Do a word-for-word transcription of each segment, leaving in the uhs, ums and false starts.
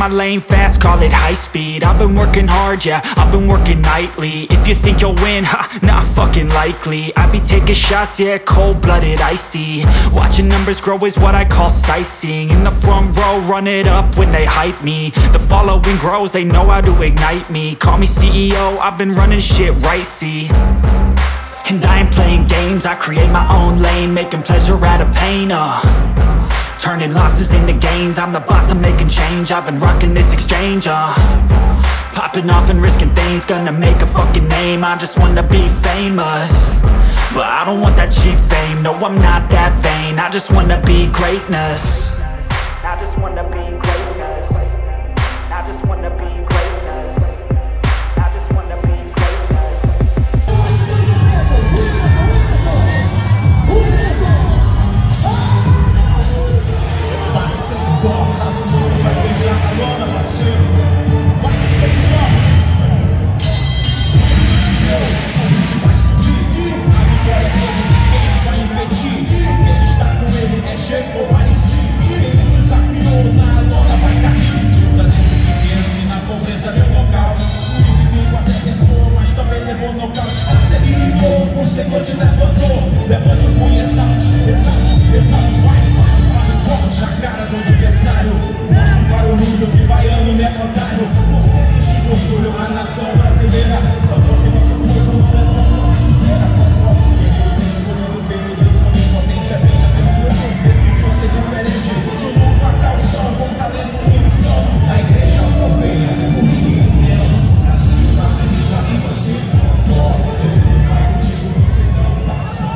my lane fast, call it high speed. I've been working hard, yeah, I've been working nightly. If you think you'll win, ha, not fucking likely. I be taking shots, yeah, cold-blooded, icy. Watching numbers grow is what I call sightseeing. In the front row, run it up when they hype me. The following grows, they know how to ignite me. Call me C E O, I've been running shit right, see. And I ain't playing games, I create my own lane, making pleasure out of pain, uh turning losses into gains, I'm the boss, I'm making change. I've been rocking this exchange, uh popping off and risking things, gonna make a fucking name. I just wanna be famous, but I don't want that cheap fame. No, I'm not that vain, I just wanna be greatness. I just wanna be greatness. I just wanna be greatness. I just wanna be greatness. Vai ser gosta, vai beijar a lona, parceiro. Vai ser Deus, vai seguir. A vitória dele, quem vai impedir? Quem está com ele é jeito ou vale sim. Quem desafiou na lona vai cair. Da dentro pequeno e na pobreza meu nocaute. O inimigo até tentou, mas também levou nocaute. Se ele ligou, o Senhor te levantou. Levante o punho, exalte, exalte, exalte, vai. Forte a cara do adversário. Mostre para o mundo que baiano não é otário. Você enche de orgulho a nação brasileira. Falou que nosso povo não é nossa brasileira. Conforme que ele tem o mundo veio, Deus onipotente é bem aventurado. Decidiu ser diferente de um novo calção com talento e missão. A igreja ovelha, o rio inteiro. Brasil vai acreditar em você. Jesus vai contigo, você não tá só.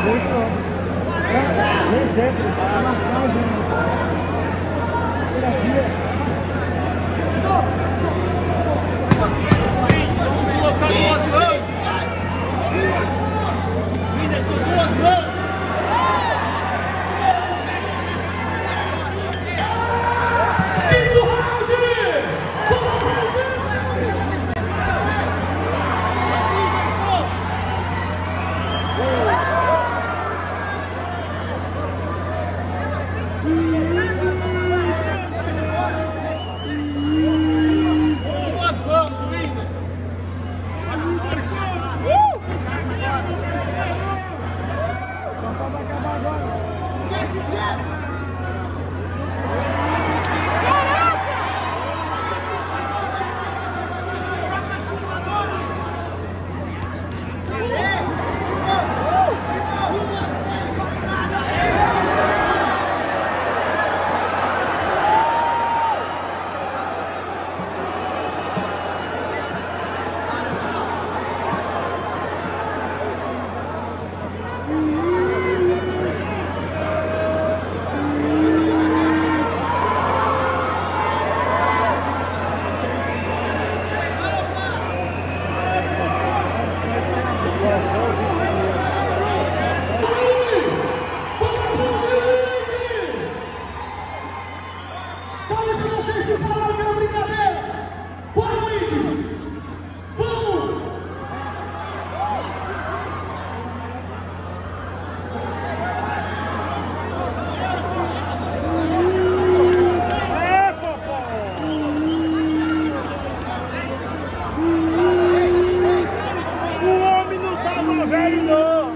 Nem sempre, massagem, terapia. Colocar duas mãos. Whindersson, duas mãos. Quinto round! Falei pra vocês que falaram que era brincadeira. Bora, Luigi! Vamos! É, papai! O homem não tava velho, não!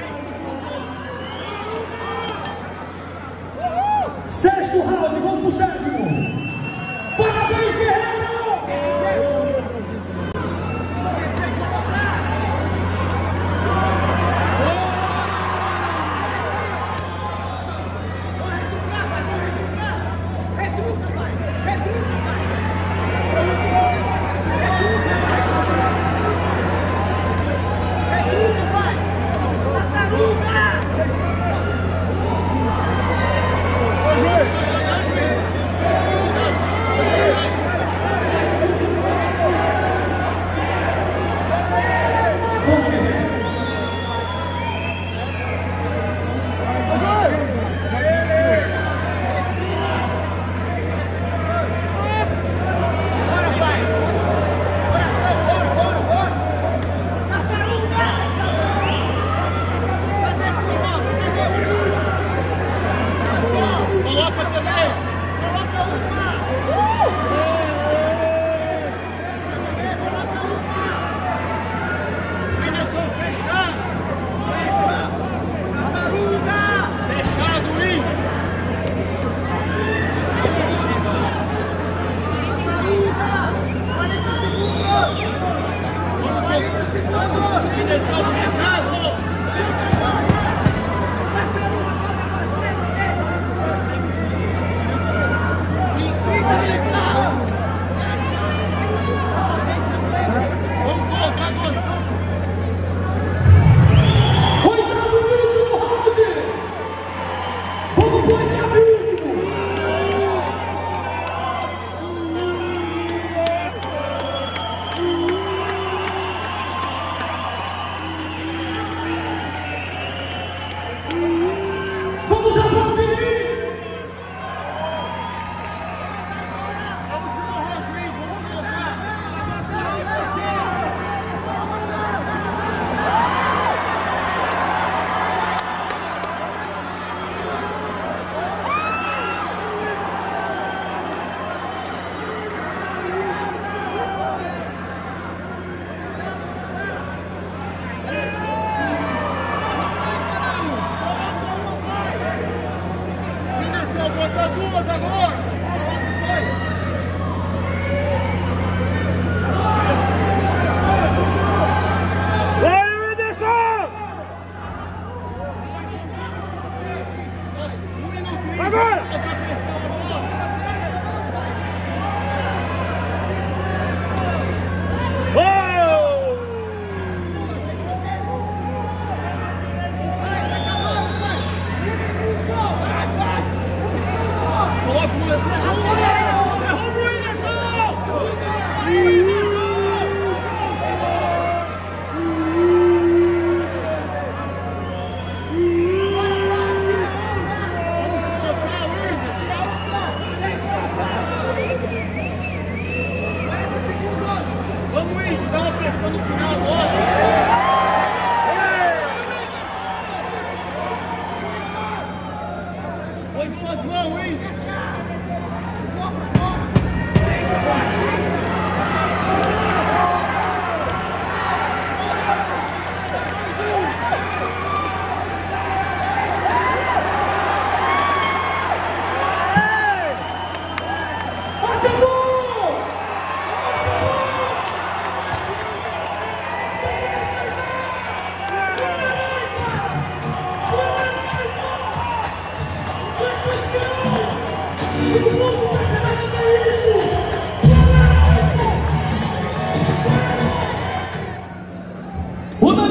Sexto round, vamos pro sétimo! Parabéns, guerreiro!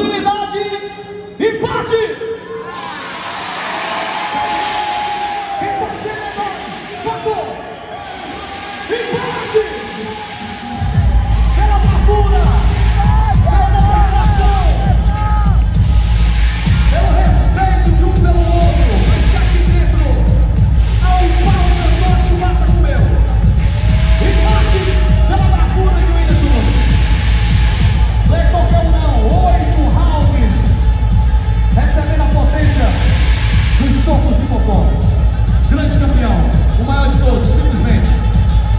Unanimidade, empate!